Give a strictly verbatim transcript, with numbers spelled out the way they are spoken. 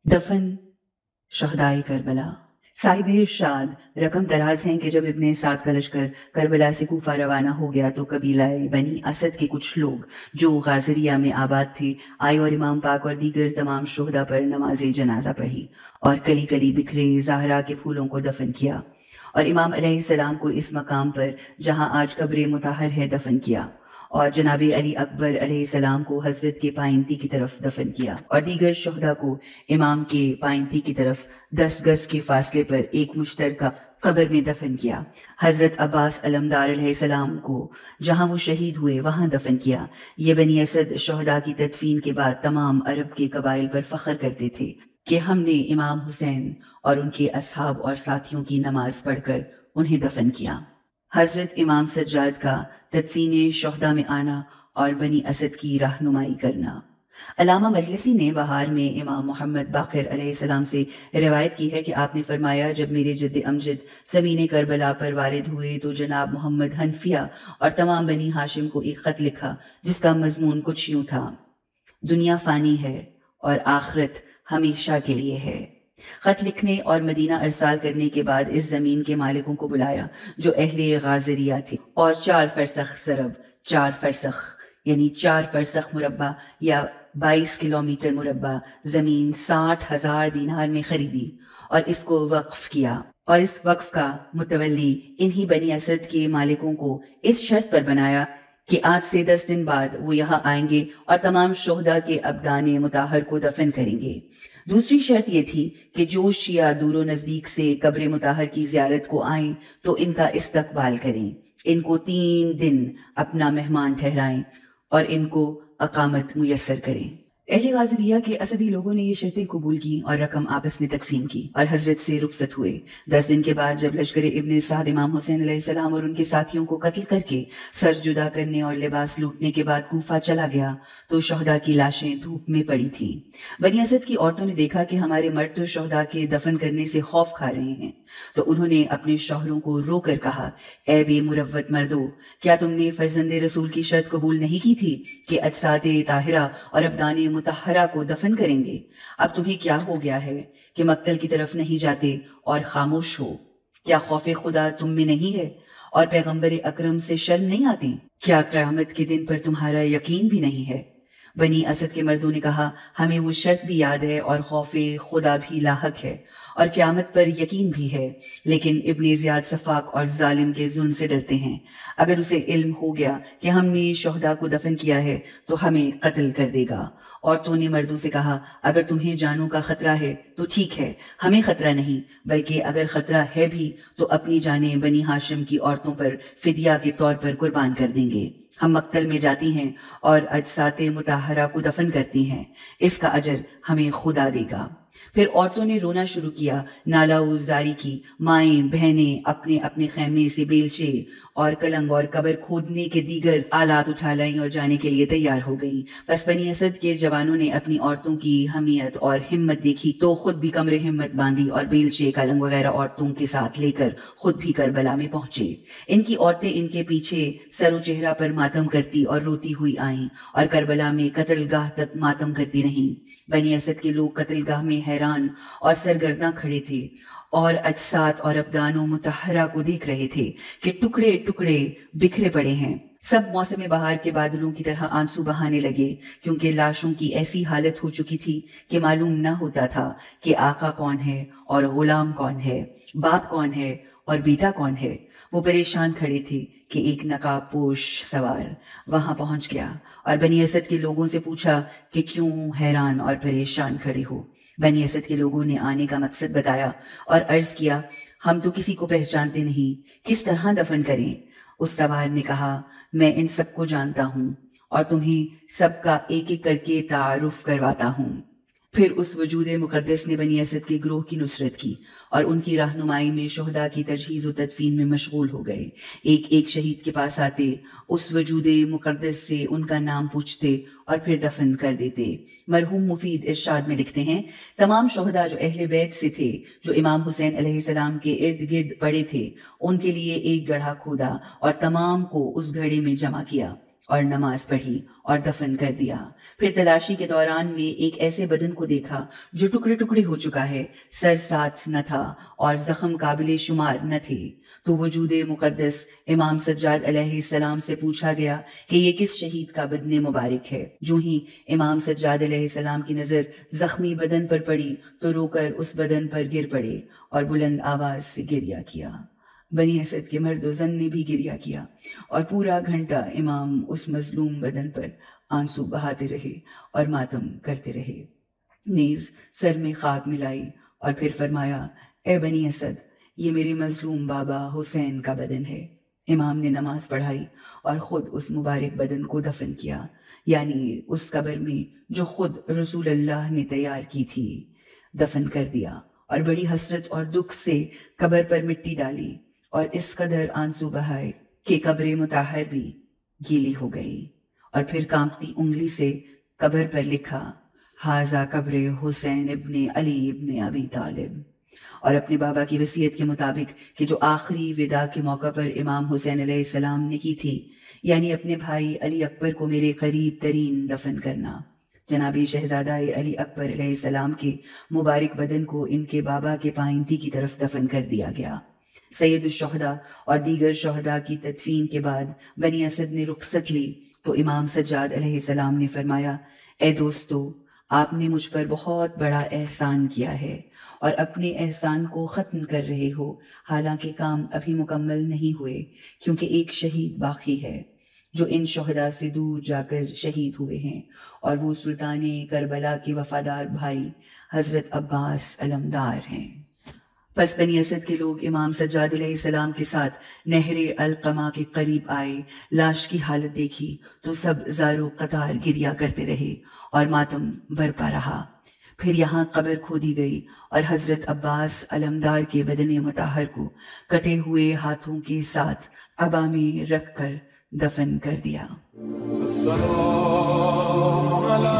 دفن شہدائے کربلا۔ صاحب ارشاد رقم دراز ہیں کہ جب ابن سعد کا لشکر کربلا سے کوفہ روانہ ہو گیا تو قبیلہ بنی اسد کے کچھ لوگ جو غازریہ میں آباد تھے آئے اور امام پاک اور دیگر تمام شہداء پر نماز جنازہ پڑھی اور کلی کلی بکھرے زہرا کے پھولوں کو دفن کیا، اور امام علیہ السلام کو اس مقام پر جہاں آج قبر مطہر ہے دفن کیا، اور جناب علی اکبر علیہ السلام کو حضرت کے پائنتی کی طرف دفن کیا، اور دیگر شہداء کو امام کے پائنتی کی طرف دس گز کے فاصلے پر ایک مشترکہ قبر میں دفن کیا۔ حضرت عباس علمدار علیہ السلام کو جہاں وہ شہید ہوئے وہاں دفن کیا۔ یہ بنی اسد شہداء کی تدفین کے بعد تمام عرب کے قبائل پر فخر کرتے تھے کہ ہم نے امام حسین اور ان کے اصحاب اور ساتھیوں کی نماز پڑھ کر انہیں دفن کیا۔ حضرت امام سجاد کا تدفین شہداء میں آنا اور بنی اسد کی رہنمائی کرنا۔ علامہ مجلسی نے بہار میں امام محمد باقر علیہ السلام سے روایت کی ہے کہ آپ نے فرمایا، جب میرے جد امجد زمین کربلا پر وارد ہوئے تو جناب محمد حنفیہ اور تمام بنی ہاشم کو ایک خط لکھا جس کا مضمون کچھ یوں تھا: دنیا فانی ہے اور آخرت ہمیشہ کے لیے ہے۔ خط لکھنے اور مدینہ ارسال کرنے کے بعد اس زمین کے مالکوں کو بلایا جو اہل غازریہ تھے، اور چار فرسخ ضرب چار فرسخ یعنی چار فرسخ مربع یا بائیس کلومیٹر مربع زمین ساٹھ ہزار دینار میں خریدی اور اس کو وقف کیا، اور اس وقف کا متولی انہی بنی اسد کے مالکوں کو اس شرط پر بنایا کہ آج سے دس دن بعد وہ یہاں آئیں گے اور تمام شہداء کے ابدان مطہر کو دفن کریں گے۔ دوسری شرط یہ تھی کہ جو شیعہ دور و نزدیک سے قبر مطہر کی زیارت کو آئیں تو ان کا استقبال کریں، ان کو تین دن اپنا مہمان ٹھہرائیں اور ان کو اقامت میسر کریں۔ اہل غازریہ کے اسدی لوگوں نے یہ شرطیں قبول کی اور رقم آپس میں تقسیم کی اور حضرت سے رخصت ہوئے۔ دس دن کے بعد جب لشکر ابن سعد امام حسین علیہ السلام اور ان کے ساتھیوں کو قتل کر کے سر جدا کرنے اور لباس لوٹنے کے بعد کوفہ چلا گیا تو شہداء کی لاشیں دھوپ میں پڑی تھیں۔ بنی اسد کی عورتوں نے دیکھا کہ ہمارے مرد تو شہداء کے دفن کرنے سے خوف کھا رہے ہیں، تو انہوں نے اپنے شوہروں کو رو کر کہا: اے بے مروت مردو، کیا تم نے فرزند رسول کی شرط قبول نہیں کی تھی کہ اجساد طاہرہ اور ابدان مطہرہ کو دفن کریں گے؟ اب تمہیں کیا ہو گیا ہے کہ مقتل کی طرف نہیں جاتے اور خاموش ہو؟ کیا خوف خدا تم میں نہیں ہے اور پیغمبر اکرم سے شرم نہیں آتی؟ کیا قیامت کے دن پر تمہارا یقین بھی نہیں ہے؟ بنی اسد کے مردوں نے کہا: ہمیں وہ شرط بھی یاد ہے اور خوف خدا بھی لاحق ہے اور قیامت پر یقین بھی ہے، لیکن ابن زیاد صفاق اور ظالم کے ظلم سے ڈرتے ہیں۔ اگر اسے علم ہو گیا کہ ہم نے شہداء کو دفن کیا ہے تو ہمیں قتل کر دے گا۔ عورتوں نے مردوں سے کہا: اگر تمہیں جانوں کا خطرہ ہے تو ٹھیک ہے، ہمیں خطرہ نہیں، بلکہ اگر خطرہ ہے بھی تو اپنی جانیں بنی ہاشم کی عورتوں پر فدیہ کے طور پر قربان کر دیں گے۔ ہم مقتل میں جاتی ہیں اور اجساد مطہرہ کو دفن کرتی ہیں، اس کا اجر ہمیں خدا دے گا۔ پھر عورتوں نے رونا شروع کیا، نالہ و زاری کی۔ مائیں بہنیں اپنے اپنے خیمے سے بیلچے اور کلنگ اور قبر کھودنے کے دیگر آلات اٹھا لائیں اور جانے کے لیے تیار ہو گئیں۔ بس بنی اسد کے جوانوں نے اپنی عورتوں کی حمیت اور ہمت دیکھی تو خود بھی کمر ہمت باندھی اور بیلچے کلنگ وغیرہ عورتوں کے ساتھ لے کر خود بھی کربلا میں پہنچے۔ ان کی عورتیں ان کے پیچھے سر و چہرہ پر ماتم کرتی اور روتی ہوئی آئیں اور کربلا میں قتل گاہ تک ماتم کرتی رہیں۔ بنی اسد کے لوگ قتل گاہ میں حیران اور سرگرداں کھڑے تھے اور اجساد اور ابدان و مطہرہ کو دیکھ رہے تھے کہ ٹکڑے ٹکڑے بکھرے پڑے ہیں۔ سب موسم بہار کے بادلوں کی طرح آنسو بہانے لگے، کیونکہ لاشوں کی ایسی حالت ہو چکی تھی کہ معلوم نہ ہوتا تھا کہ آقا کون ہے اور غلام کون ہے، باپ کون ہے اور بیٹا کون ہے۔ وہ پریشان کھڑے تھے کہ ایک نقاب پوش سوار وہاں پہنچ گیا اور بنی اسد کے لوگوں سے پوچھا کہ کیوں حیران اور پریشان کھڑے ہو۔ بنی اسد کے لوگوں نے آنے کا مقصد بتایا اور عرض کیا: ہم تو کسی کو پہچانتے نہیں، کس طرح دفن کریں؟ اس سوار نے کہا: میں ان سب کو جانتا ہوں اور تمہیں سب کا ایک ایک کر کے تعارف کرواتا ہوں۔ پھر اس وجود مقدس نے بنی اسد کے گروہ کی نصرت کی اور ان کی رہنمائی میں شہداء کی تجہیز و تدفین میں مشغول ہو گئے۔ ایک ایک شہید کے پاس آتے، اس وجود مقدس سے ان کا نام پوچھتے اور پھر دفن کر دیتے۔ مرحوم مفید ارشاد میں لکھتے ہیں: تمام شہداء جو اہل بیت سے تھے، جو امام حسین علیہ السلام کے ارد گرد پڑے تھے، ان کے لیے ایک گڑھا کھودا اور تمام کو اس گڑھے میں جمع کیا اور نماز پڑھی اور دفن کر دیا۔ پھر تلاشی کے دوران میں ایک ایسے بدن کو دیکھا جو ٹکڑے ٹکڑے ہو چکا ہے، سر ساتھ نہ تھا اور زخم قابل شمار نہ تھے۔ تو وجود مقدس امام سجاد علیہ السلام سے پوچھا گیا کہ یہ کس شہید کا بدن مبارک ہے۔ جو ہی امام سجاد علیہ السلام کی نظر زخمی بدن پر پڑی تو رو کر اس بدن پر گر پڑے اور بلند آواز سے گریہ کیا۔ بنی اسد کے مرد و زن نے بھی گریہ کیا اور پورا گھنٹہ امام اس مظلوم بدن پر آنسو بہاتے رہے اور ماتم کرتے رہے، نیز سر میں خاک ملائی اور پھر فرمایا، اے بنی اسد، یہ میرے مظلوم بابا حسین کا بدن ہے۔ امام نے نماز پڑھائی اور خود اس مبارک بدن کو دفن کیا، یعنی اس قبر میں جو خود رسول اللہ نے تیار کی تھی، دفن کر دیا اور بڑی حسرت اور دکھ سے قبر پر مٹی ڈالی اور اس قدر آنسو بہائے کہ قبر مطہر بھی گیلی ہو گئی، اور پھر کانپتی انگلی سے قبر پر لکھا، ھذا قبر حسین ابن علی ابن ابی طالب، اور اپنے بابا کی وصیت کے مطابق کہ جو آخری وداع کے موقع پر امام حسین علیہ السلام نے کی تھی، یعنی اپنے بھائی علی اکبر کو میرے قریب ترین دفن کرنا، جناب شہزادہ علی اکبر علیہ السلام کے مبارک بدن کو ان کے بابا کے پائنتی کی طرف دفن کر دیا گیا۔ سید الشہداء اور دیگر شہداء کی تدفین کے بعد بنی اسد نے رخصت لی تو امام سجاد علیہ السلام نے فرمایا، اے دوستو، آپ نے مجھ پر بہت بڑا احسان کیا ہے اور اپنے احسان کو ختم کر رہے ہو، حالانکہ کام ابھی مکمل نہیں ہوئے، کیونکہ ایک شہید باقی ہے جو ان شہداء سے دور جا کر شہید ہوئے ہیں، اور وہ سلطان کربلا کے وفادار بھائی حضرت عباس علمدار ہیں۔ پس بنی اسد کے لوگ امام سجاد علیہ السلام کے ساتھ نہر القما کے قریب آئے، لاش کی حالت دیکھی تو سب زارو قطار گریہ کرتے رہے اور ماتم برپا رہا۔ پھر یہاں قبر کھودی گئی اور حضرت عباس علمدار کے بدن مطہر کو کٹے ہوئے ہاتھوں کے ساتھ عبا میں رکھ کر دفن کر دیا۔ السلام علیکم